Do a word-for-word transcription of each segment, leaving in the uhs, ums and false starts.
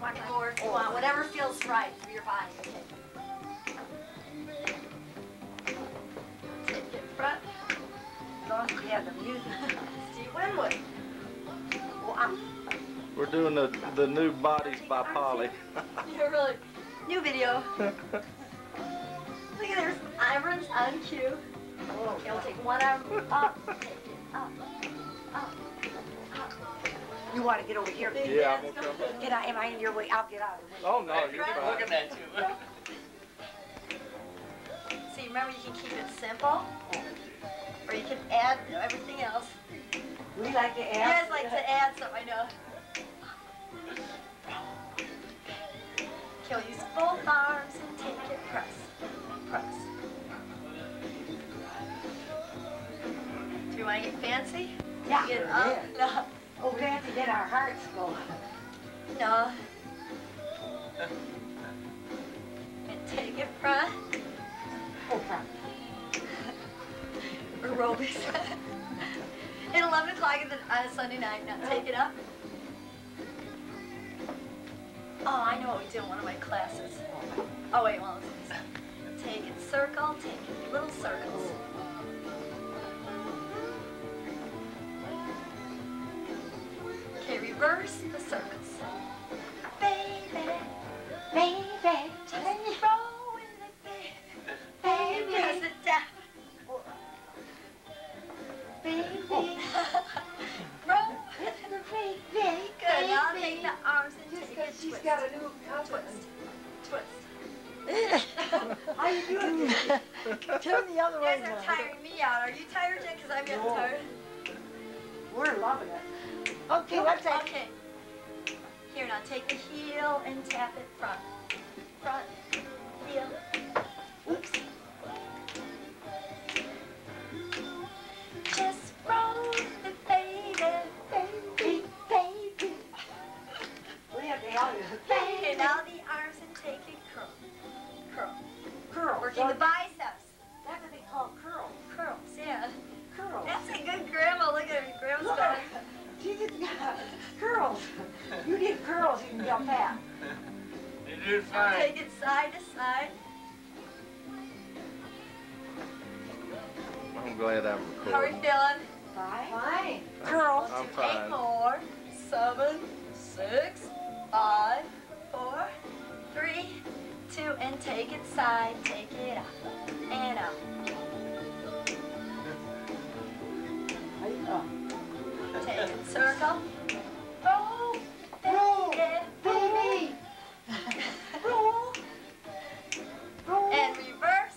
want more if you want, whatever feels right for your body. Okay. Take it front. As long as we have the music. Steve Winwood. Well, I'm, We're doing the the new bodies by Polly. You're really new video. Look at there's irons on cue. Okay, we'll take one arm up, take it up, up, up. you want to get over here? Yeah, I'm gonna come. Get out, am I in your way? I'll get out of the way. Oh no, you're fine. Looking at you. See, remember you can keep it simple, or you can add everything else. We like to You add. guys like to add something, I know. Okay, we'll use both arms and take it, press, press. Do you want to get fancy? Yeah, Get sure, up? yeah. No. Oh, fancy, then our hearts go. No. And take it front. Oh, front. Aerobics. At eleven o'clock on a Sunday night. Now take it up. Oh, I know what we did in one of my classes. Oh, wait, well, take it circle, take it little circles. Okay, reverse the circles. Baby, baby, just roll with it, baby. Baby, press it down. Baby, roll with the baby. Good, now take the arms and take it, She's twist. got a new Twist, twist. How you doing? Turn the other You way guys are now. tiring me out. Are you tired yet? Because I'm getting No. tired. We're loving it. Okay, what's that? Okay. Here, now take the heel and tap it front. Front, heel. Oops. Just roll with it, baby. Baby, baby. We have to help you. Okay, now the arms and take it curl. Curl. Curl. Working the biceps. That's what they call curl. Curls, yeah. Curl. That's a good grandma. Look at her. Grandma's Look going. at her. She just got curls. You did curls, you can jump fat. You did Now fine. take it side to side. I'm glad I'm How are you recording. feeling? Fine. Fine. Curl. Curl. I'm Do fine. eight more. Seven, six, five, four, three, two, and take it side. Take it up and up. Oh. Take it circle. Roll, Roll, baby, baby. roll, Roll. and reverse.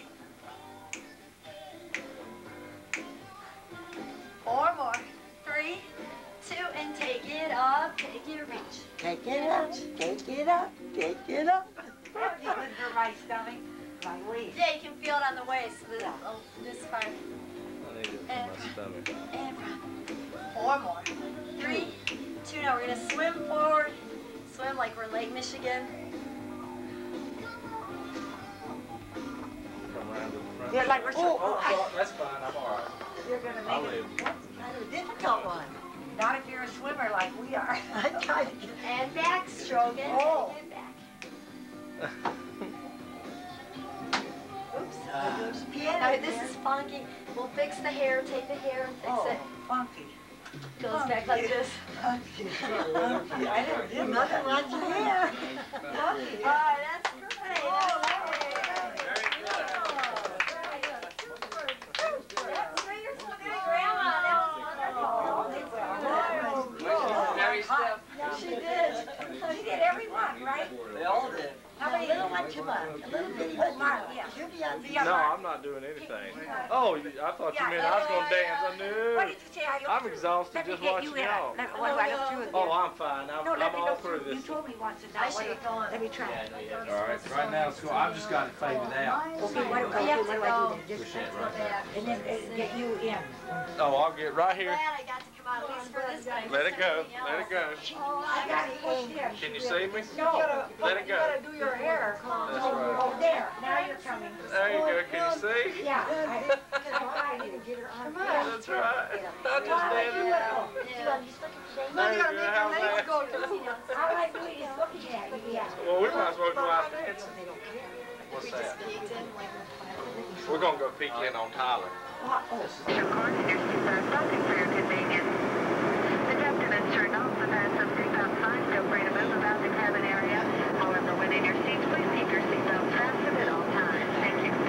Four more. Three, two, and take it up. Take your reach. Take it up, take it up, take it up. That's good for my stomach, my waist. Yeah, you can feel it on the waist. This, oh, this part. I need it for And my stomach. and front. Four more. Three, two. Now we're gonna swim forward. Swim like we're Lake Michigan. Come around to the front. They're like we're so, Oh, oh, that's fine. I'm all right. you're gonna I'll make it live. kind of a difficult one. Not if you're a swimmer like we are. I try to get And back stroke and Oh. and back. Oops. Ah. There's Now piano this there. is funky. We'll fix the hair. Take the hair and fix Oh, it. funky. Goes back like this. Funky. Funky. I never did nothing like your hair. Funky. All right, that's great. Oh, That's Very That's great. You're so good at grandma. That's wonderful. Very stiff. She did. She did every one, right? They all did. How many little ones you want? A little bitty one, Mark, yeah. You'll be on the No, I'm not doing anything. Oh, you- I thought you meant I was gonna dance. I What knew. did you say? I looked I'm through? exhausted Let me just get watching you in. y'all. Let me, what do I look through it? Oh, I'm fine. I'm, No, let I'm me all look through through. You this. told me once and now. I should What- go on. Let me try. All right. Right now, it's cool. I've just got it faded out. Okay, what do, We okay, have what to do I go. do then? Just, Appreciate it, Go right there. back. and then uh, get you in. Oh, I'll get right here. Glad I got to come out at least for this. but I Let it missed go. everything Let it else. go. Oh, I got it pushed in. Can you see me? No, Let it you go. gotta do your hair. That's right. Oh, there, now you're coming. There you go. Can you see? Yeah, I, I need to get her on. That's right. I just Why, danced you it little, out. Yeah. done? You stuck your shame? No, you gotta make your legs go to the All right, do is looking at you, yeah. Well, we might as well go out dancing. What's that? We're gonna go peek in on Tyler. Oh, Your car conditions are stopping for your convenience. The captain has turned off the fasten seatbelt sign. Feel free to move about the cabin area. However, when in your seats, please keep your seatbelts fastened at all times. Thank you.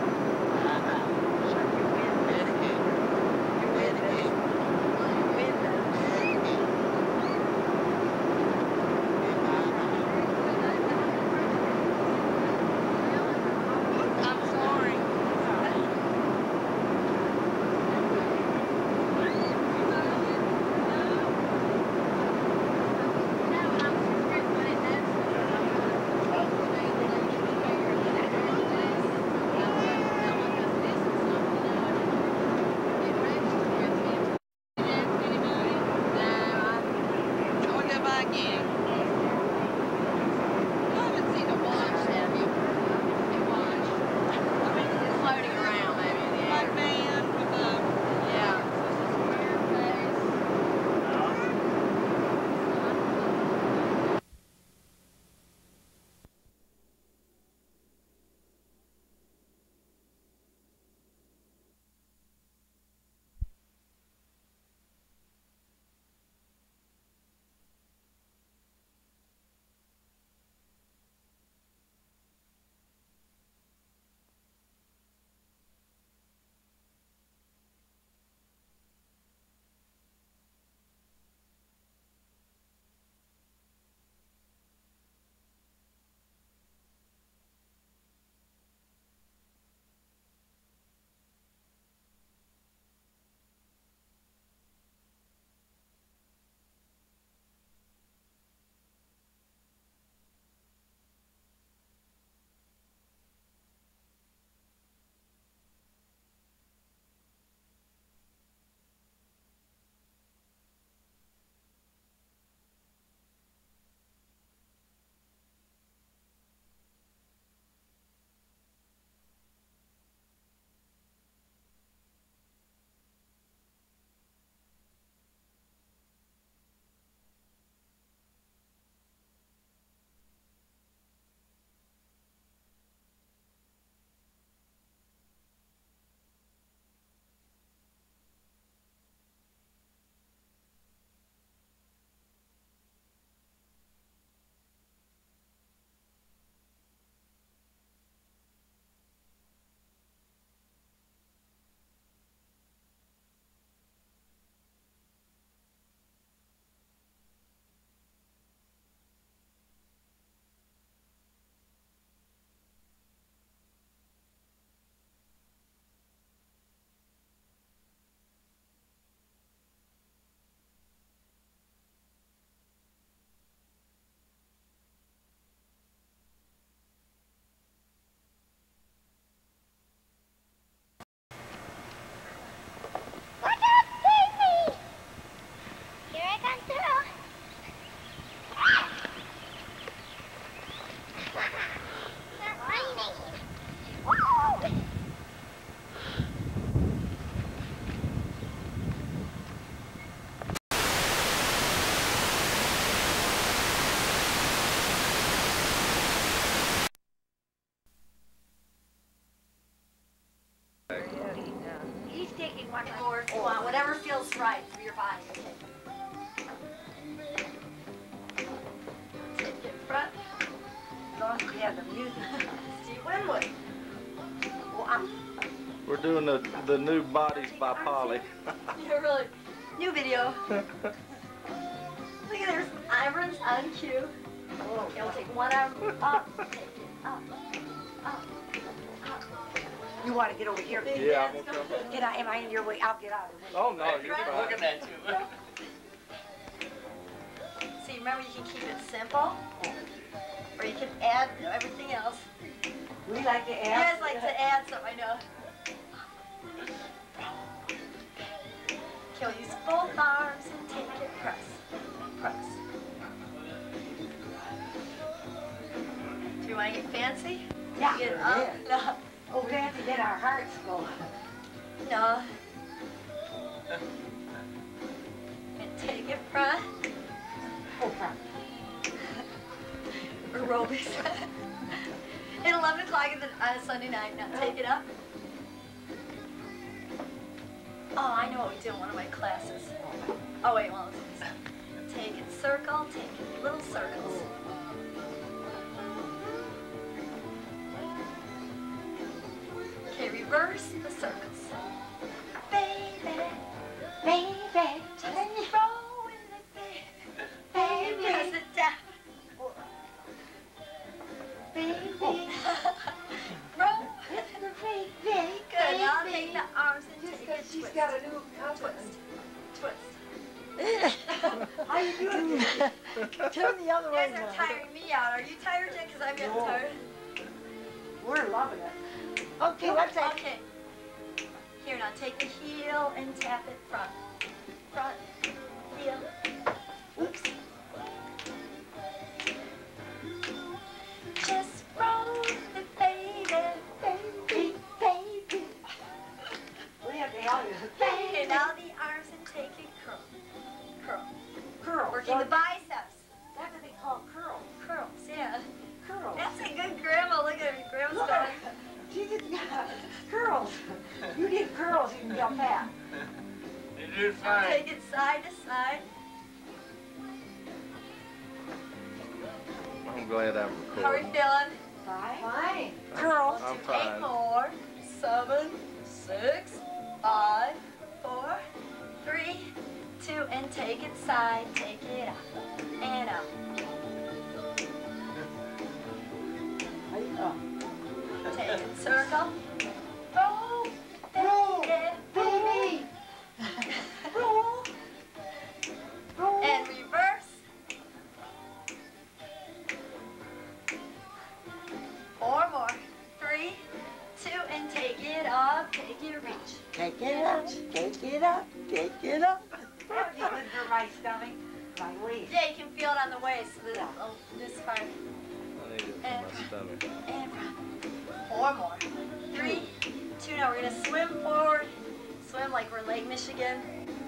he's taking one Or if you want, whatever feels right for your body. Take it front. as long as we have the music. Steve Winwood. Well, I'm, We're doing the the new bodies by Polly. You're really new video. Look at there's irons on cue. oh, Okay, we'll take one arm up, take it up, up, up. you want to get over here? Big Yeah, dance I'm going. gonna Can I, am I in your way? I'll get out of the way. Oh no, you're fine. Looking at you. See, remember you can keep it simple, or you can add everything else. We like to You add. guys like to add something, I know. Okay, we'll use both arms and take it, press, press. Do you want to get fancy? Yeah. Get up? yeah. Oh, we have to get our hearts going. No. No. And Take it front. Oh, front. Aerobics. At eleven o'clock on uh, Sunday night. Now take it up. Oh, I know what we do in one of my classes. Oh, wait, well, take it circle, take it little circles. Okay, reverse the circles. Baby, baby, just roll with it, baby. Baby, press it down. Baby, roll with it, baby. Good, now take the arms and take it She's twist. got a new Twist, twist. How you doing? Turn the other You way guys now. are tiring me out. Are you tired yet? Because I'm getting No. tired. We're loving it. Okay, let's take Okay. Here, now take the heel and tap it front. Front, heel. Oops. Just roll it, baby. Baby, baby. We have to help you. Okay, now the arms and take it curl. Curl. Curls. Working the biceps. That's what they call curls. Curls, yeah. Curls. That's a good grandma. Look at me. Grandma's Look, done. she just got curls. You need curls, you can get fat. You do Now fine. take it side to side. I'm glad I'm How are we recording. feeling? Fine. Fine. Curls. I'm Eight fine. more. Seven, six, five, four, three, two, and take it side. Take it up and up. Oh. Take it circle. Roll, Roll, baby. baby. Roll. Roll. And reverse. Four more. Three, two, and take it up. Take it reach. Take it up, take it up, take it up. That would be good for my stomach, my waist. Yeah, you can feel it on the waist. This, oh, this part. I need it for my stomach. And four more. Three, two. Now we're gonna swim forward. Swim like we're Lake Michigan.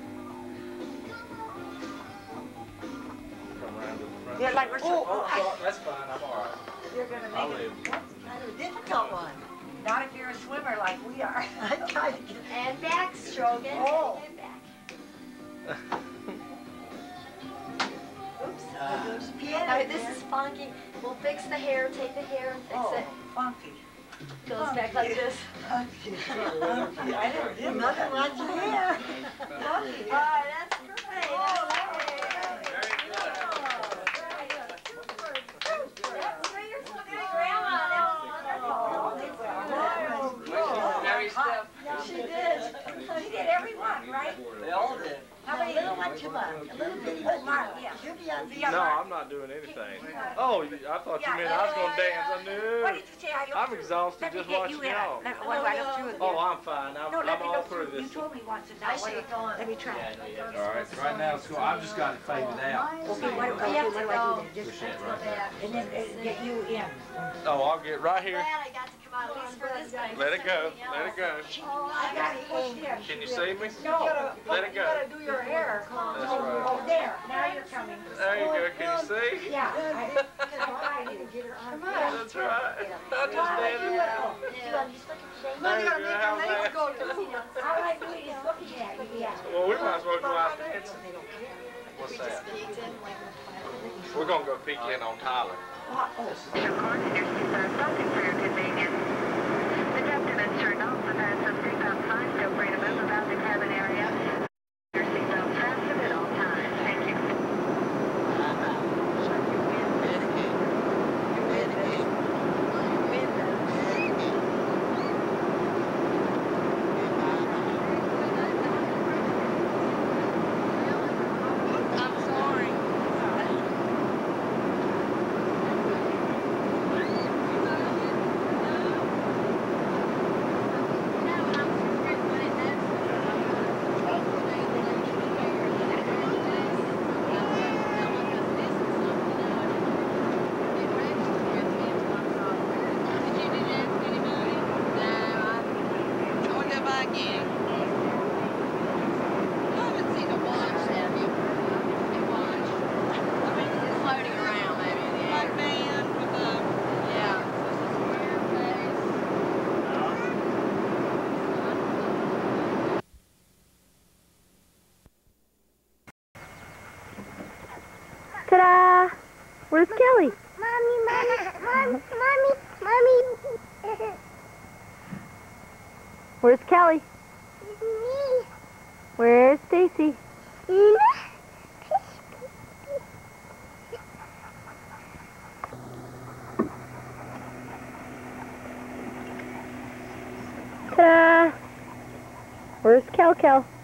Come around to the front. Yeah, like we're Oh, so. oh, that's fine. I'm all right. You're gonna I'll make it live. kind of a difficult one. Not if you're a swimmer like we are. I kind of get. And back, stroke it. Oh. And back. Oops. All right, this is funky. We'll fix the hair. Take the hair and fix Oh, it. funky. Goes back like this. Funky. Funky. I never did nothing like your hair. Funky. All right, that's great. Oh, That's that great. That's great. You're so good at grandma. That was wonderful. Mary Steph. She did. She did every one, right? They all did. How many? A little one too much. A little bitty. Oh, Mark, yeah. She'll be on the No, I'm not doing anything. Oh, you- I thought you meant I was going to dance. I What knew. did you say? I looked I'm through. exhausted Let me just get watching you in. y'all. Let- What do I look through? Oh, I'm fine. I'm, No, let I'm me all look through through. You this. told me once and I now should what? get going. Let me try. All right, right now it's cool. I've just got it faded out. Okay, what, okay, We what have do to I go. do then? Just, Push it right there. and then uh, get you in. Oh, I'll get right here. Glad I got to come out at least for this night. Let it go. Let it go. Oh, I got it. Oh, there. Can you see me? No. Let it You go. gotta do your hair. That's right. Oh, there. Now you're coming. There you go. Can you see? Yeah. I, I need to get her on. That's right. I just danced. Yeah. There you go. How's that? All I do is looking at you. Yeah. Well, we might as well go out dancing. They don't care. What's that? We're going to go peek in on Tyler. Oh, Your cord and your seatbelt fastened for your convenience. The captain has turned off the pass of seatbelt signs. Feel free to move about the cabin area. Your seatbelt fastened at all times. Thank you. Yeah. Mommy, mommy. Where's Kelly? Me. Where's Stacy? Ta-da! Where's Kel Kel?